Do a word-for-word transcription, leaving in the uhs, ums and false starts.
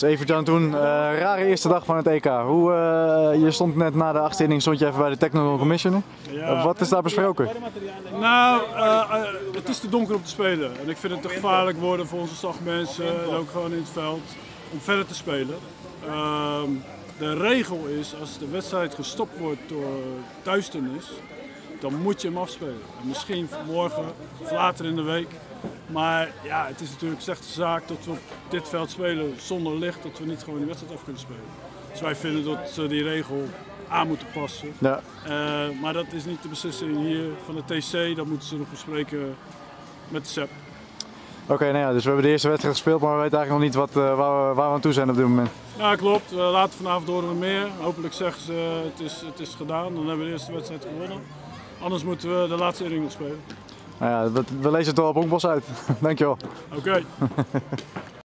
Yes, Evert Jan Toen, uh, rare eerste dag van het E K. Hoe, uh, je stond net na de achtste inning, stond je even bij de Technical Commissioner. Ja. Uh, wat is daar besproken? Nou, uh, uh, het is te donker om te spelen. En ik vind het te gevaarlijk worden voor onze slagmensen en ook gewoon in het veld om verder te spelen. Uh, de regel is, als de wedstrijd gestopt wordt door duisternis, dan moet je hem afspelen. En misschien morgen of later in de week. Maar ja, het is natuurlijk een slechte zaak dat we op dit veld spelen zonder licht, dat we niet gewoon de wedstrijd af kunnen spelen. Dus wij vinden dat ze die regel aan moeten passen. Ja. Uh, maar dat is niet de beslissing hier van de T C, dat moeten ze nog bespreken met de S E P. Oké, okay, nou ja, dus we hebben de eerste wedstrijd gespeeld, maar we weten eigenlijk nog niet wat, uh, waar, we, waar we aan toe zijn op dit moment. Ja, klopt. Uh, later vanavond horen we meer. Hopelijk zeggen ze uh, het, is, het is gedaan, dan hebben we de eerste wedstrijd gewonnen. Anders moeten we de laatste inning nog spelen. Nou ja, we, we lezen het wel op Honkbos uit. Dankjewel. Oké. Okay.